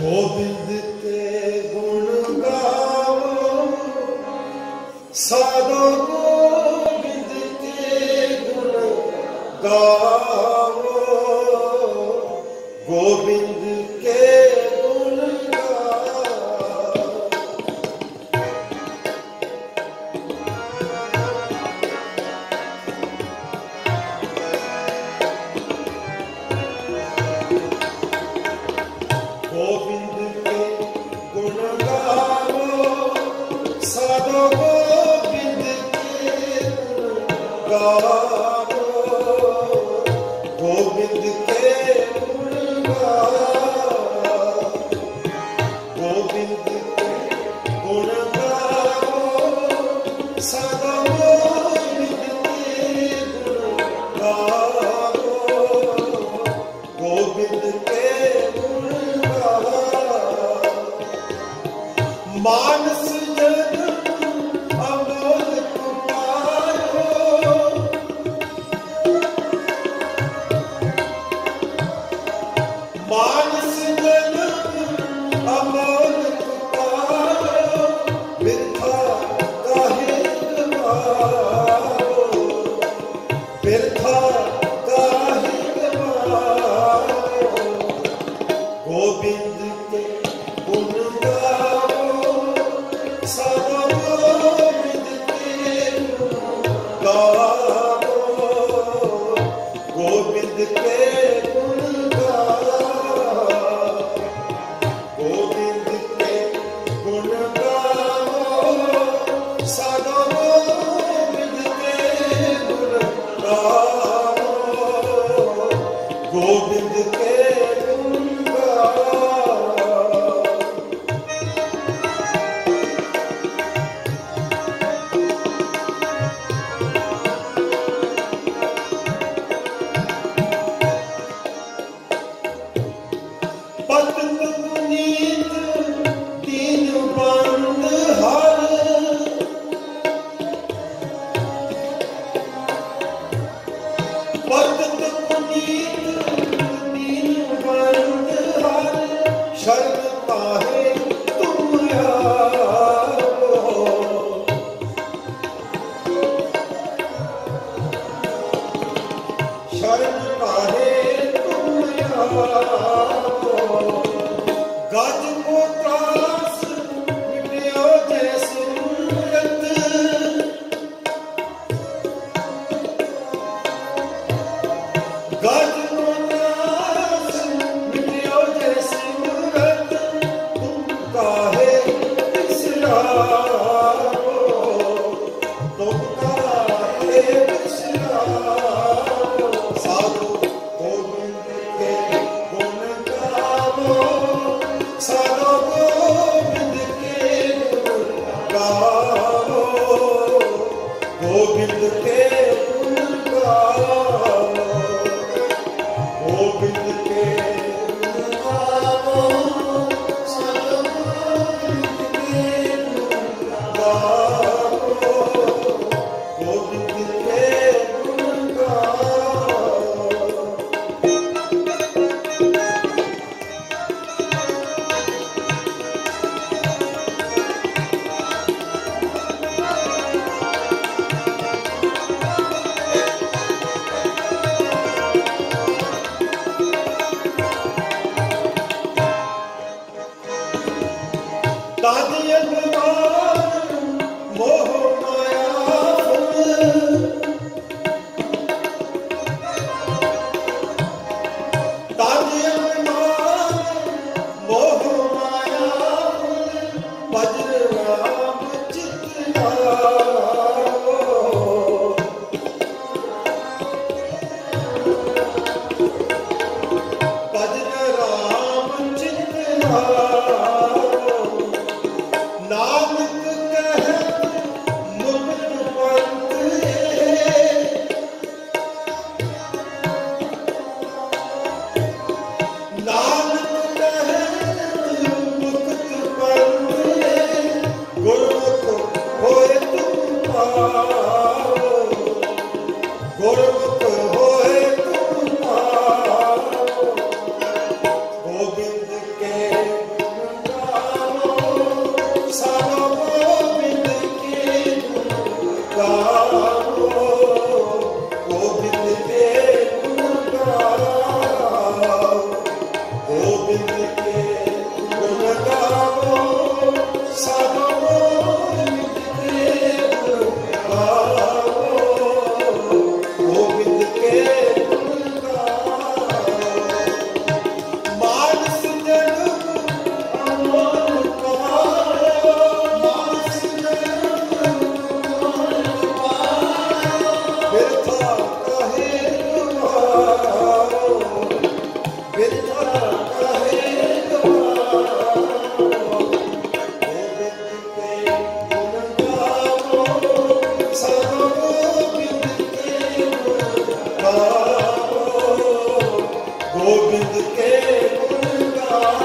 गोविंद के गुण गाओ साधो, गोविंद के गुण गाओ, गोविंद के गुण गाओ। गोविंद के गुण गाओ साधो, गोविंद के गुण गाओ, गोविंद के गुण गाओ, गोविंद के गुण गाओ साधो, गोविंद के गुण गाओ, गोविंद के गुण मानस जन्म अमोल पायो, मानस जन्म अमोल पायो, बिरथा काहे गवाओ, बिरथा काहे गवाओ, गोविंद के गुण गाओ साधो, गोविंद के गुण गाओ, गोविंद के गुण गाओ, गोविंद के गुण गाओ साधो, गोविंद के गुण गाओ, गोविंद के गुण गाओ। पतन पुनीत दीन बंद हर, पतन पुनीत दीन बंद हर, शरण पाहे तुम आओ, शरण पाहे तुम आओ, गज को त्रास मिट्यो जैसे मूरत, गज को त्रास मिट्यो जैसे मूरत, तुम काहे बिसराओ, तुम काहे बिसराओ, साधो गोविंद के गुण गाओ साधो, गोविंद के गुण गाओ, गोविंद के गुण गाओ, गोविंद के गुण गाओ साधो, गोविंद के गुण गाओ, गोविंद के गुण गाओ। ताज अभिमान मोह माया फल, ताज अभिमान मोह माया फल, वज्र राम चित लाओ, वज्र राम चित लाओ, गोविंद के गुण गाओ